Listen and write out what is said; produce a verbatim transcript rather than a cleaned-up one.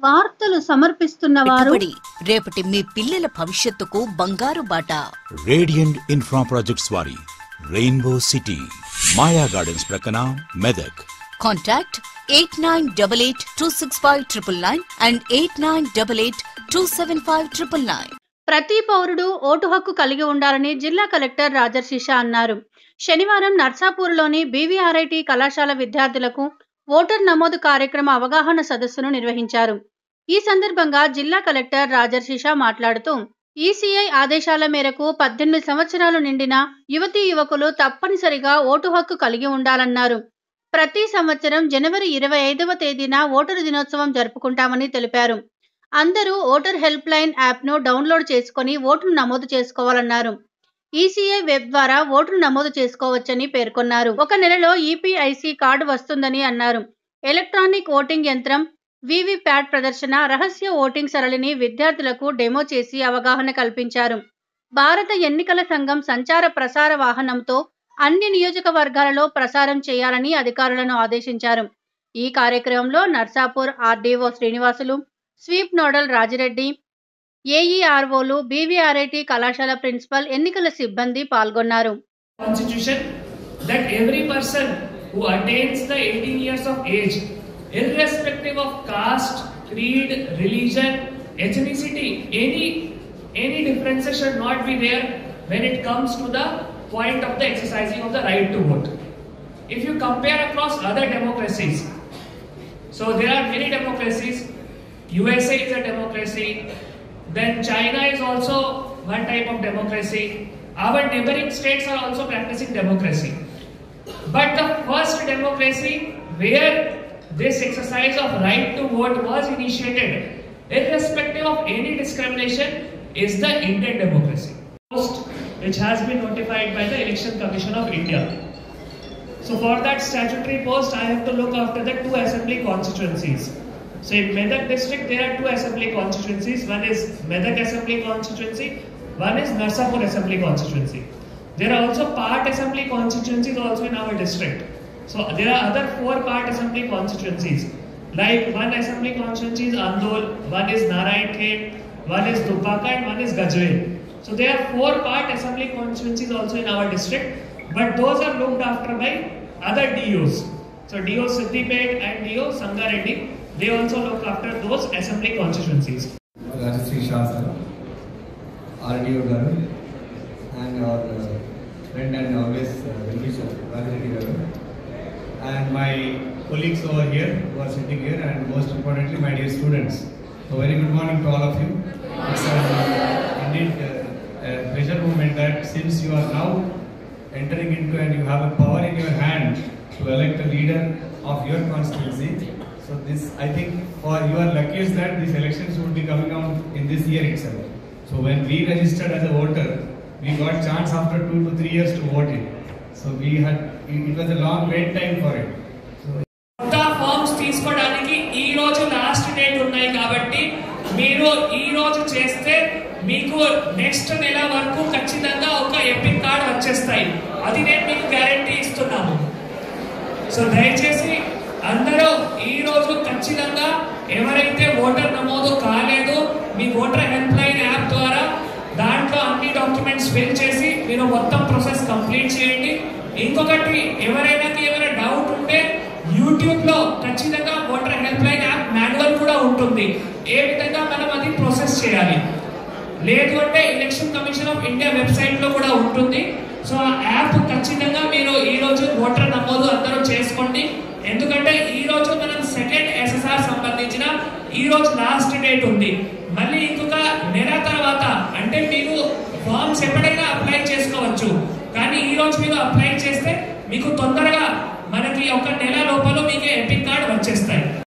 వార్తలు సమర్పిస్తున్న వారు రేపటి మీ పిల్లల భవిష్యత్తుకు బంగారు బాట. రేడియంట్ ఇన్ఫ్రా ప్రాజెక్ట్స్ వారి రెయిన్బో సిటీ మాయా గార్డెన్స్ ప్రక్కన Medak. Contact eight nine double eight two six five triple nine and eight nine double eight two seven five triple nine. ప్రతి పౌరుడు ఓటు హక్కు కలిగి ఉండాలని జిల్లా కలెక్టర్ రాజర్షిషా అన్నారు. శనివారం నర్సాపూర్లోని బీవీఆర్ఐటీ కళాశాల విద్యార్థులకు ఓటర్ నమోదు కార్యక్రమ అవగాహన సదస్సును నిర్వహించారు. ఈ సందర్భంగా జిల్లా కలెక్టర్ రాజర్షిషా మాట్లాడుతూ ఈసీఐ ఆదేశాల మేరకు పద్దెనిమిది సంవత్సరాలు నిండిన యువతీ యువకులు తప్పనిసరిగా ఓటు హక్కు కలిగి ఉండాలన్నారు. ప్రతి సంవత్సరం జనవరి ఇరవై ఐదవ తేదీన ఓటరు దినోత్సవం జరుపుకుంటామని తెలిపారు. అందరూ ఓటర్ హెల్ప్ లైన్ యాప్ను డౌన్లోడ్ చేసుకుని ఓటును నమోదు చేసుకోవాలన్నారు. ఈసీఐ వెబ్ ద్వారా ఓటును నమోదు చేసుకోవచ్చని పేర్కొన్నారు. ఒక నెలలో ఈపీఐసి కార్డు వస్తుందని అన్నారు. ఎలక్ట్రానిక్ ఓటింగ్ యంత్రం, వీవీప్యాట్ ప్రదర్శన, రహస్య ఓటింగ్ సరళిని విద్యార్థులకు డెమో చేసి అవగాహన కల్పించారు. భారత ఎన్నికల సంఘం సంచార ప్రసార వాహనంతో అన్ని నియోజకవర్గాలలో ప్రసారం చేయాలని అధికారులను ఆదేశించారు. ఈ కార్యక్రమంలో Narsapur RDO Srinivasulu, SVEEP nodal Rajireddy, ఏఈఆర్ఓలు, బీవీఆర్ఐటీ కళాశాల ప్రిన్సిపల్, ఎన్నికల సిబ్బంది పాల్గొన్నారు. Constitution that every person who attains the eighteen years of age, irrespective of caste, creed, religion, ethnicity, any any differences should not be there when it comes to the point of the exercising of the right to vote. If you compare across other democracies, so there are many democracies. U S A is a democracy. Then China is also one type of democracy. Our neighboring states are also practicing democracy. But the first democracy where this exercise of right to vote was initiated, irrespective of any discrimination, is the Indian democracy. Post which has been notified by the Election Commission of India. So for that statutory post, I have to look after the two assembly constituencies. So in Medak district, there are two assembly constituencies. One is Medak assembly constituency, one is Narsapur assembly constituency. There are also part assembly constituencies also in our district. So there are other four part assembly constituencies. Like one assembly constituency is Andol, one is Narayan Khet, one is Dupaka and one is Gajwel. So there are four part assembly constituencies also in our district, but those are looked after by other D Os. So D O Siddipet and D O Sangareddy, they also look after those assembly constituencies. Rajarshesha sir, R D O garu, and our uh, friend and always well-wisher Rajarshesha garu, and my colleagues over here who are sitting here, and most importantly my dear students. So very good morning to all of you. It's uh, indeed uh, a pleasure moment that since you are now entering into and you have a power in your hand to elect a leader of your constituency. So this, I think, for you are luckiest that these elections would be coming out in this year itself. So when we registered as a voter, we got chance after two to three years to vote it. So we had, it was a long wait time for it. కొత్త forms తీసుకోవడానికి ఈ రోజు last date ఉన్నాయి కాబట్టి మీరు ఈ రోజు చేస్తే మీకు నెక్స్ట్ నెల వరకు ఖచ్చితంగా ఒక ఎపిక్ కార్డ్ వచ్చేస్తాయి. అది నేను మీకు గ్యారెంటీ ఇస్తున్నాను. సో దయచేసి అందరూ ఈ రోజు ఖచ్చితంగా ఎవరైతే ఓటర్ నమోదు కాలేదు, మీ ఓటర్ హెల్ప్ లైన్ యాప్ ద్వారా దాంట్లో అన్ని డాక్యుమెంట్స్ ఫిల్ చేసి మీరు మొత్తం ప్రాసెస్ కంప్లీట్ చేయండి. ఇంకొకటి, ఎవరైనా ఏమైనా డౌట్ ఉంటే యూట్యూబ్ లో ఖచ్చితంగా voter help line app manual కూడా ఉంటుంది, ఏ విధంగా మనం అది ప్రాసెస్ చేయాలి. లేదు అంటే Election Commission of India website లో కూడా ఉంటుంది. సో ఆ యాప్ ఖచ్చితంగా మీరు ఈ రోజు ఓటర్ నమోదు అందరూ చేసుకోండి. ఎందుకంటే ఈ రోజు మనం సెకండ్ ఎస్ఎస్ఆర్ సంబంధించిన ఈ రోజు లాస్ట్ డేట్ ఉంది. మళ్ళీ ఇంకొక నెల తర్వాత అంటే మీరు ఫార్మ్స్ ఎప్పుడైనా అప్లై చేసుకోవచ్చు, కానీ ఈ రోజు మీరు అప్లై చేస్తే మీకు తొందరగా మనకి ఒక నెల లోపల మీకు ఎపిక్ కార్డ్ వచ్చేస్తాయి.